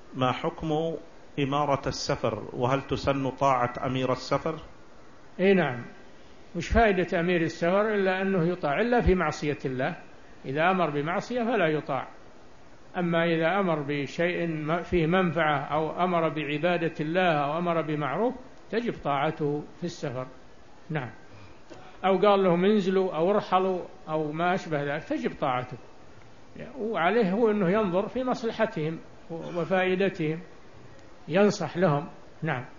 ما حكم إمارة السفر، وهل تسن طاعة أمير السفر؟ اي نعم. مش فائدة أمير السفر إلا أنه يطاع إلا في معصية الله. إذا أمر بمعصية فلا يطاع. أما إذا أمر بشيء فيه منفعة أو أمر بعبادة الله أو أمر بمعروف تجب طاعته في السفر. نعم. أو قال لهم انزلوا أو ارحلوا أو ما أشبه ذلك تجب طاعته، وعليه هو أنه ينظر في مصلحتهم وفائدتهم، ينصح لهم. نعم.